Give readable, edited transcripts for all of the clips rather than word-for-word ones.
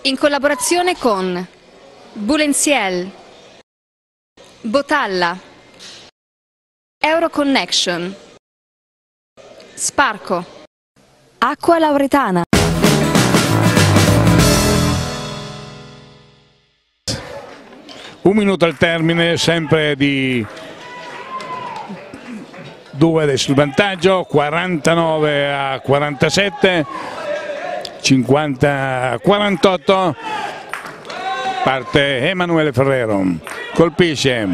In collaborazione con Boulensiel, Botalla, Euroconnection, Sparco, Acqua Lauretana. Un minuto al termine, sempre di 2 adesso il vantaggio, 49 a 47, 50 a 48, parte Emanuele Ferrero, colpisce,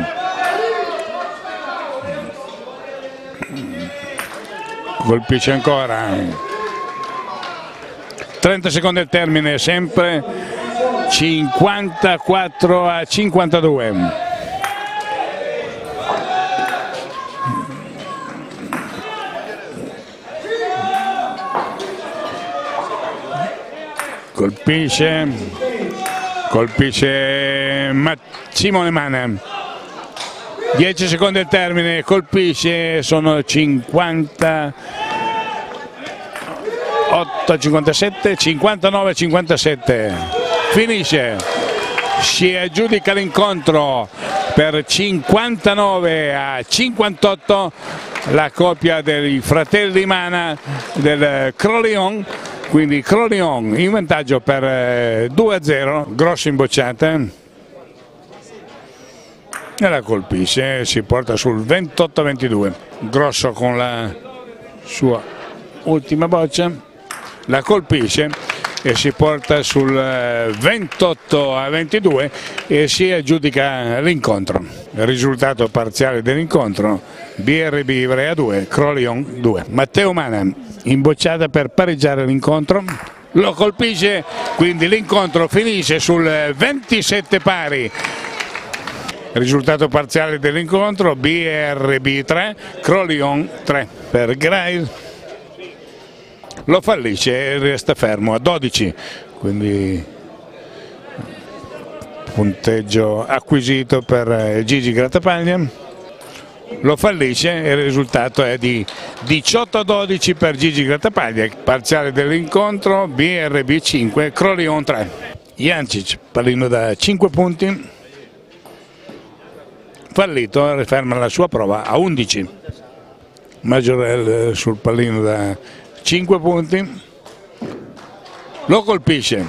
ancora, 30 secondi al termine, sempre 54 a 52. Colpisce Simone Mana, 10 secondi al termine, colpisce, sono 58, 57, 59, 57, finisce, si aggiudica l'incontro per 59 a 58 la coppia dei fratelli Mana del Crolion. Quindi Crolion in vantaggio per 2-0, grosso in bocciata e la colpisce, si porta sul 28-22, grosso con la sua ultima boccia, la colpisce e si porta sul 28-22 e si aggiudica l'incontro. Il risultato parziale dell'incontro: BRB Ivrea 2, Crolion 2. Matteo Mana in bocciata per pareggiare l'incontro, lo colpisce, quindi l'incontro finisce sul 27 pari. Risultato parziale dell'incontro: BRB 3, Crolion 3. Per Grail lo fallisce e resta fermo a 12, quindi punteggio acquisito per Gigi Grattapaglia. Lo fallisce e il risultato è di 18-12 per Gigi Grattapaglia. Parziale dell'incontro: BRB 5, Crolion 3. Jancic, pallino da 5 punti, fallito, ferma la sua prova a 11. Majorel sul pallino da 5 punti, lo colpisce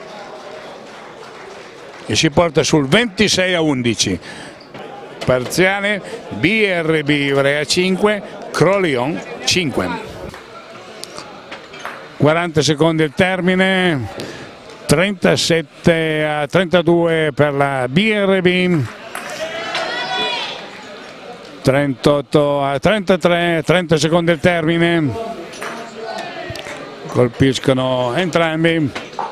e si porta sul 26 a 11. Parziale BRB Ivrea 5, Crolion 5. 40 secondi al termine, 37 a 32 per la BRB, 38 a 33, 30 secondi al termine, colpiscono entrambi.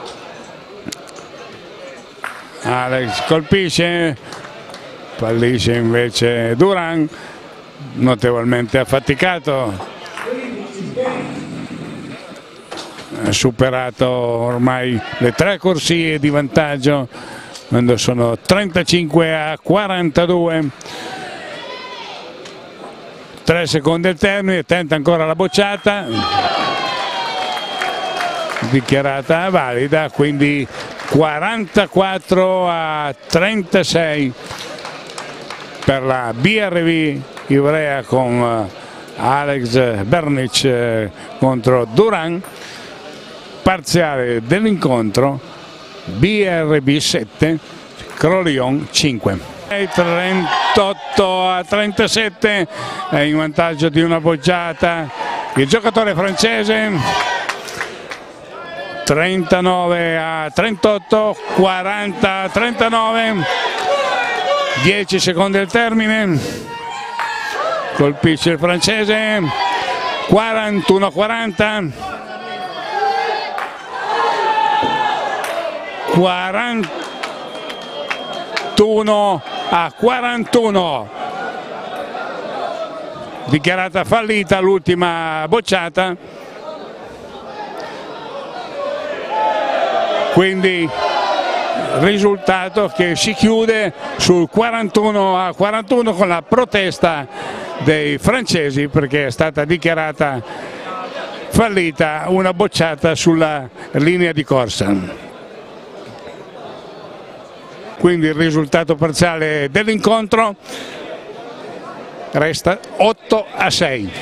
Alex colpisce, fallisce invece Duran, notevolmente affaticato, ha superato ormai le 3 corsie di vantaggio quando sono 35 a 42. 3 secondi al termine, tenta ancora la bocciata, dichiarata valida, quindi 44 a 36 per la BRB Ivrea con Alex Bernic contro Duran. Parziale dell'incontro: BRB 7, Crolion 5. 38 a 37 è in vantaggio di una bocciata il giocatore francese. 39 a 38, 40 a 39, 10 secondi al termine, colpisce il francese, 41 a 40, 41 a 41, dichiarata fallita l'ultima bocciata, quindi risultato che si chiude sul 41 a 41 con la protesta dei francesi, perché è stata dichiarata fallita una bocciata sulla linea di corsa. quindi il risultato parziale dell'incontro resta 8-6.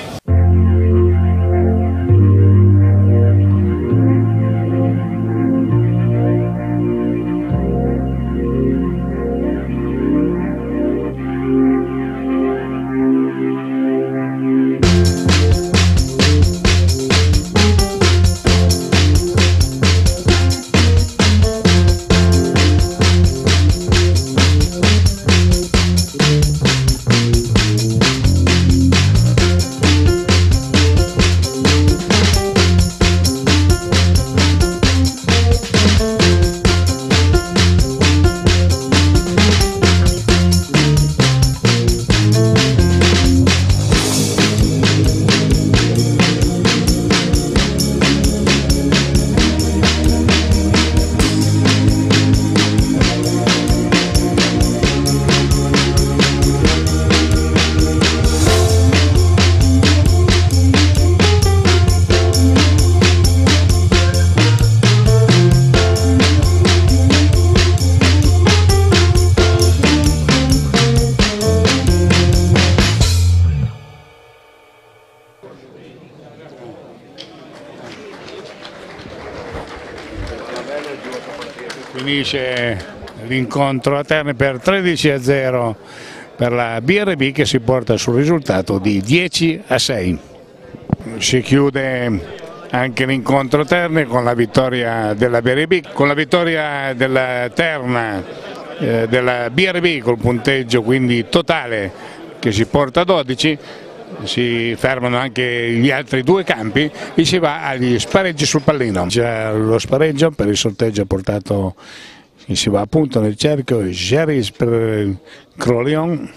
Finisce l'incontro a Terni per 13-0 per la BRB, che si porta sul risultato di 10-6. Si chiude anche l'incontro a Terni con la vittoria della BRB, con la vittoria della Terna della BRB col punteggio quindi totale che si porta a 12. Si fermano anche gli altri due campi e si va agli spareggi sul pallino. Già lo spareggio per il sorteggio ha portato, si va appunto nel cerchio Geris per Crolion,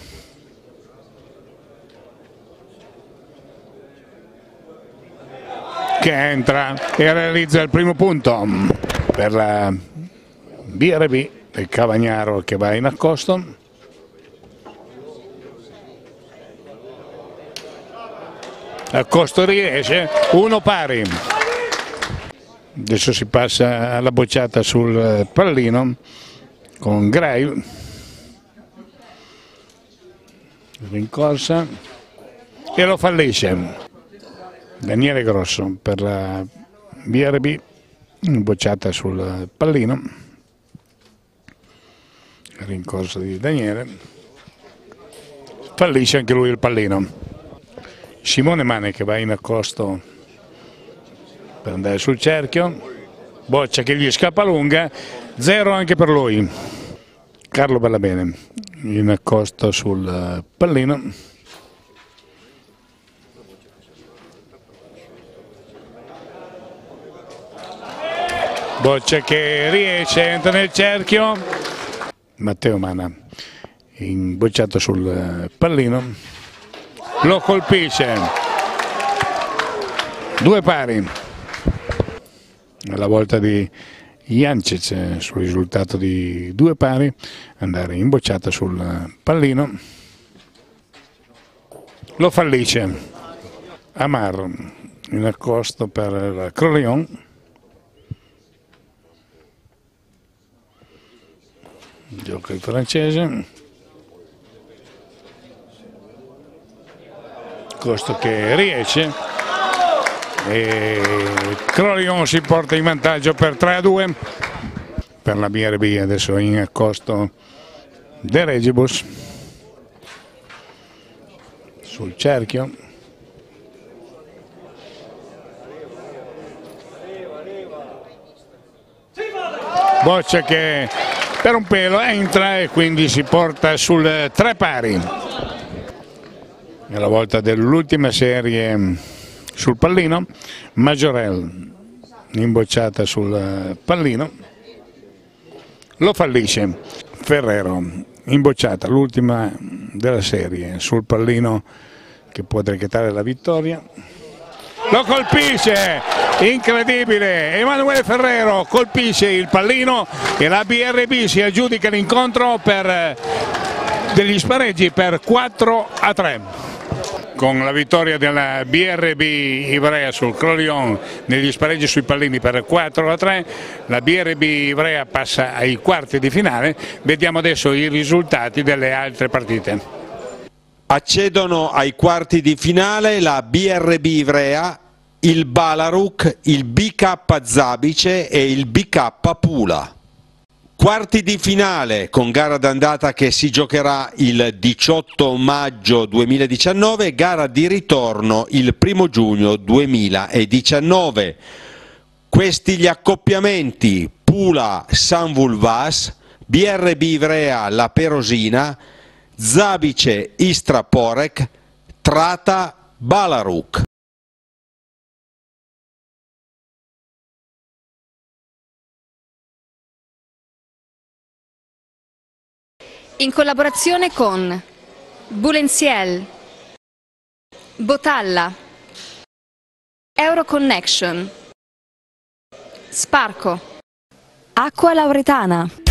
che entra e realizza il primo punto per la BRB del Cavagnaro, che va in accosto. Accosto riesce, 1 pari. Adesso si passa alla bocciata sul pallino con Gray, rincorsa e lo fallisce. Daniele Grosso per la BRB, bocciata sul pallino, rincorsa di Daniele, fallisce anche lui il pallino. Simone Mane che va in accosto per andare sul cerchio, boccia che gli scappa lunga, 0 anche per lui. Carlo Bellabene in accosto sul pallino, boccia che riesce, entra nel cerchio. Matteo Mana bocciato sul pallino, lo colpisce, 2 pari. Alla volta di Jancic sul risultato di 2 pari, andare in bocciata sul pallino, lo fallisce. Amar in accosto per Crolion, gioca il francese, accosto che riesce e Crolion si porta in vantaggio per 3-2 per la BRB. Adesso in accosto De Regibus sul cerchio, boccia che per un pelo entra e quindi si porta sul 3 pari. Alla volta dell'ultima serie sul pallino, Majorel imbocciata sul pallino, lo fallisce. Ferrero imbocciata, l'ultima della serie sul pallino, che può decretare la vittoria, lo colpisce, incredibile, Emanuele Ferrero colpisce il pallino e la BRB si aggiudica l'incontro per degli spareggi per 4-3. Con la vittoria della BRB Ivrea sul Crolion negli spareggi sui pallini per 4-3, la BRB Ivrea passa ai quarti di finale. Vediamo adesso i risultati delle altre partite. Accedono ai quarti di finale la BRB Ivrea, il Balaruk, il BK Zabice e il BK Pula. Quarti di finale con gara d'andata che si giocherà il 18 maggio 2019, gara di ritorno il 1 giugno 2019. Questi gli accoppiamenti: Pula San Vulvas, BRB Ivrea La Perosina, Zabice Istra Porek, Trata Balaruk. In collaborazione con Bulenziel, Botalla, Euroconnection, Sparco, Acqua Lauretana.